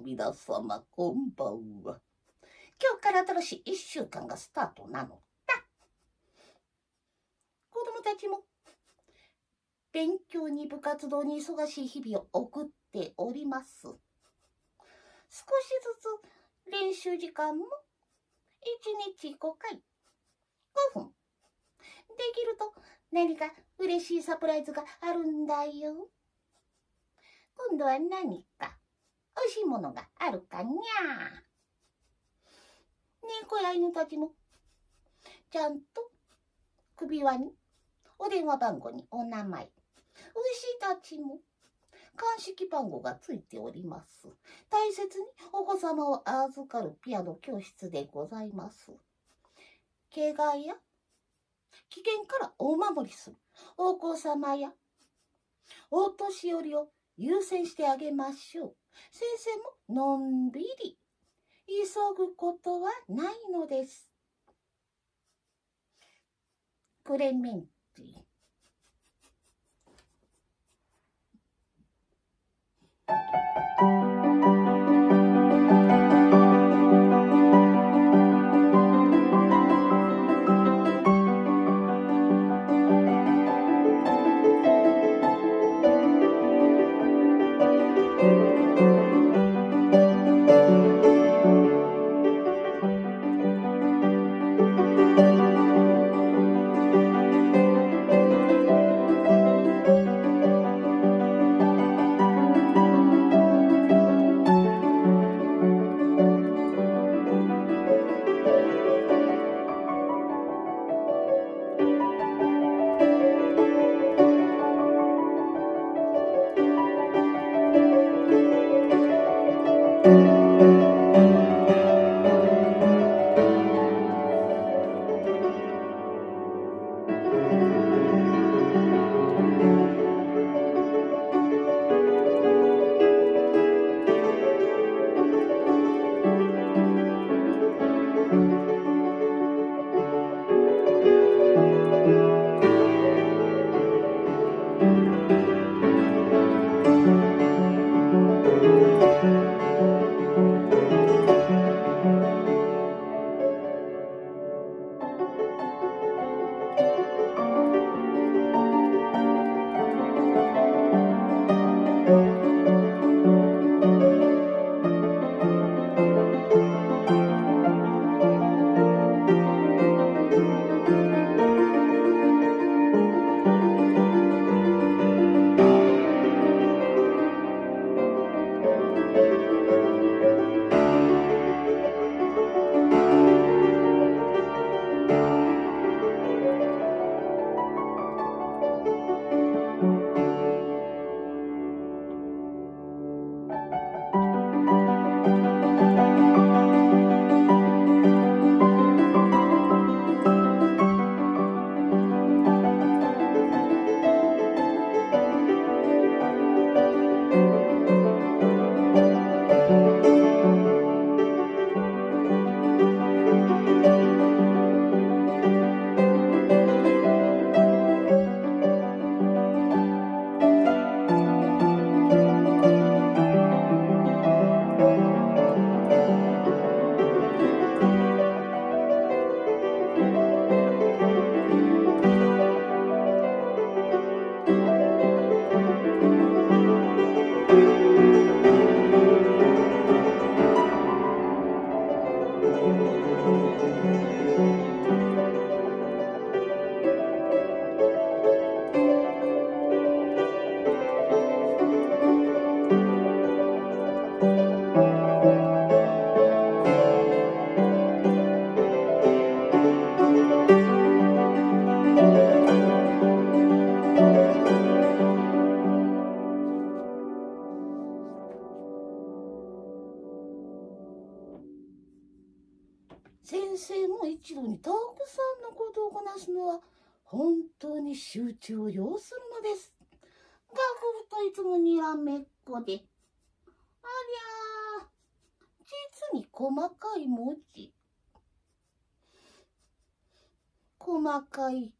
皆様、こんばんは。今日から新しい1週間がスタートなのだ。子供たちも勉強に部活動に忙しい日々を送っております。少しずつ練習時間も1日5回、5分。できると何か嬉しいサプライズがあるんだよ。今度は何か美味しいものがあるかにゃ。猫や犬たちもちゃんと首輪にお電話番号にお名前、牛たちも鑑識番号がついております。大切にお子様を預かるピアノ教室でございます。怪我や危険からお守りするお子様やお年寄りを優先してあげましょう。先生ものんびり急ぐことはないのです。クレメンティ。先生も一度にたくさんのことをこなすのは本当に集中を要するのです。学部といつもにらめっこで、ありゃー、実に細かい文字。細かい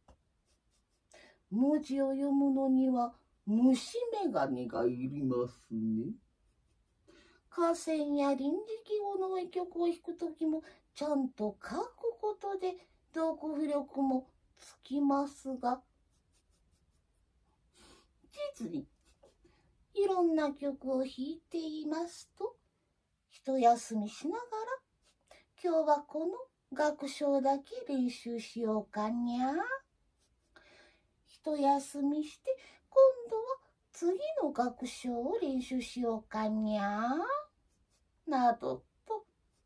文字を読むのには虫眼鏡がいりますね。 河川や臨時記号の上曲を弾くときもちゃんと書くことで読譜力もつきますが、実にいろんな曲を弾いていますと、一休みしながら今日はこの楽章だけ練習しようかにゃ。一休みして今度は次の楽章を練習しようかにゃ。などと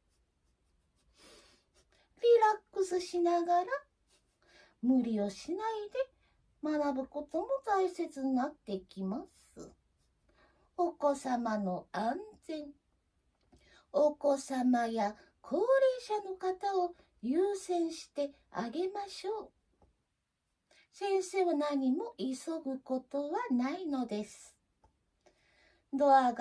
リラックスしながら無理をしないで学ぶことも大切になってきます。お子様の安全、お子様や高齢者の方を優先してあげましょう。先生は何も急ぐことはないのです。ドア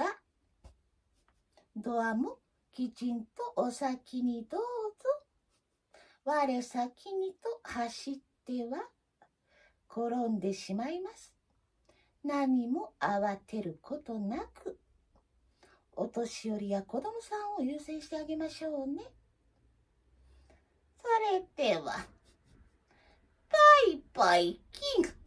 もきちんとお先にどうぞ。我先にと走っては転んでしまいます。何も慌てることなく、お年寄りや子供さんを優先してあげましょうね。それでは、バイバイキング。